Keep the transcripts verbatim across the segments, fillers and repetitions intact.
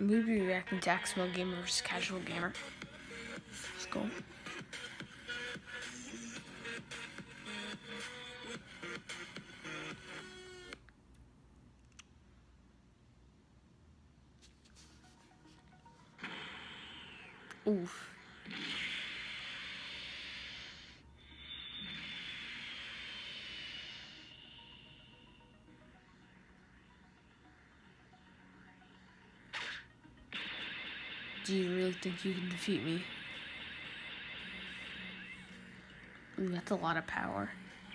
We'll be reacting to Aximo Gamer versus Casual Gamer. Let's go. Oof. Do you really think you can defeat me? Ooh, that's a lot of power.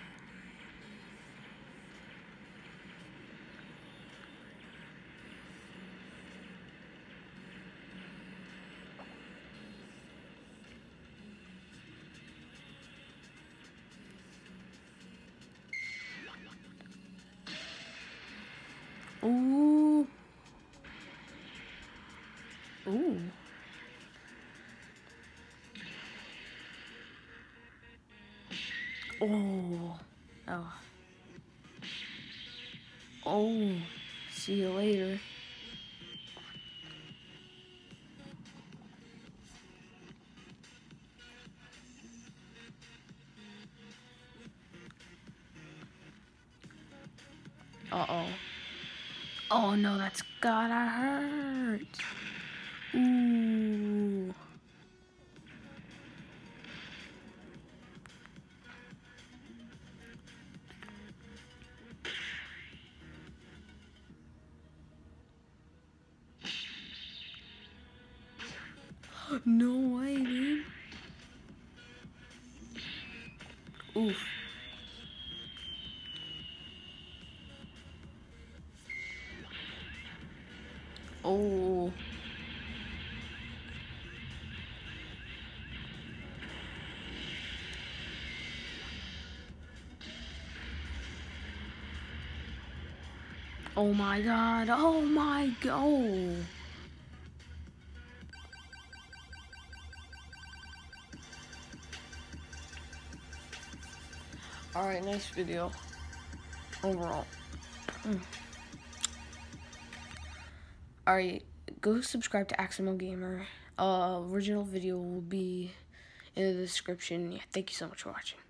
Ooh. Ooh. Oh. Oh. Oh. See you later. Uh-oh. Oh no, that's gotta hurt. Ooh. No way, dude. Oof. Oh. Oh my god. Oh my god. Alright, nice video. Overall. Mm. Alright, go subscribe to Aximo Gamer. Uh, original video will be in the description. Yeah, thank you so much for watching.